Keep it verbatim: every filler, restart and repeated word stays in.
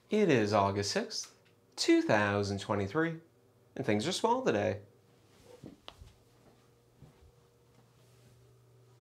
It is August sixth, two thousand twenty-three, and things are swell today.